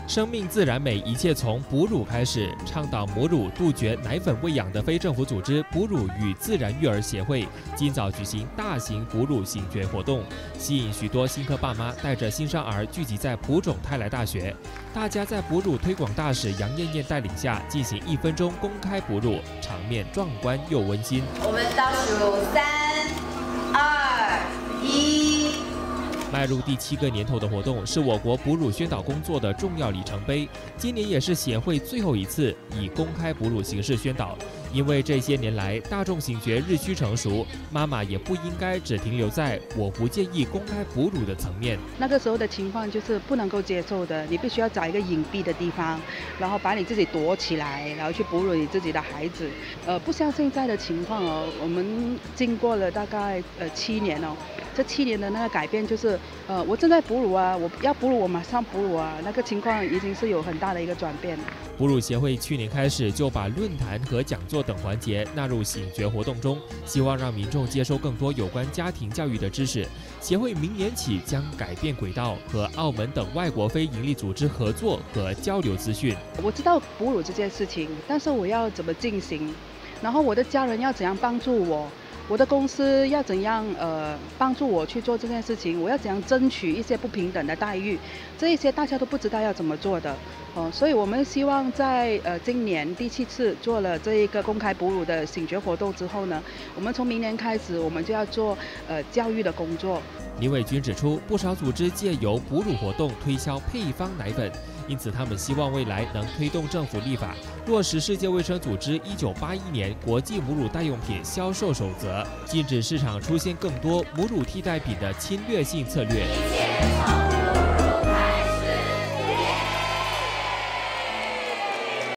生命自然美，一切从哺乳开始。倡导母乳杜绝奶粉喂养的非政府组织哺乳与自然育儿协会，今早举行大型哺乳醒觉活动，吸引许多新科爸妈带着新生儿聚集在普种泰来大学。大家在哺乳推广大使杨艳艳带领下进行1分钟公开哺乳，场面壮观又温馨。 我们倒数3、2、1。 迈入第7个年头的活动，是我国哺乳宣导工作的重要里程碑。今年也是协会最后一次以公开哺乳形式宣导，因为这些年来大众醒觉日趋成熟，妈妈也不应该只停留在我不建议公开哺乳的层面。 那个时候的情况就是不能够接受的，你必须要找一个隐蔽的地方，然后把你自己躲起来，然后去哺乳你自己的孩子。不像现在的情况哦，我们经过了大概7年哦。这7年的那个改变就是，我正在哺乳啊，我要哺乳，我马上哺乳啊，那个情况已经是有很大的一个转变。 哺乳协会去年开始就把论坛和讲座等环节纳入醒觉活动中，希望让民众接收更多有关家庭教育的知识。协会明年起将改变轨道，和澳门等外国非营利组织合作和交流资讯。 我知道哺乳这件事情，但是我要怎么进行，然后我的家人要怎样帮助我。我的公司要怎样帮助我去做这件事情？我要怎样争取一些不平等的待遇？这一些大家都不知道要怎么做的，所以我们希望在今年第7次做了这一个公开哺乳的醒觉活动之后呢，我们从明年开始，我们就要做教育的工作。 林伟君指出，不少组织借由哺乳活动推销配方奶粉，因此他们希望未来能推动政府立法，落实世界卫生组织1981年国际母乳代用品销售守则，禁止市场出现更多母乳替代品的侵略性策略。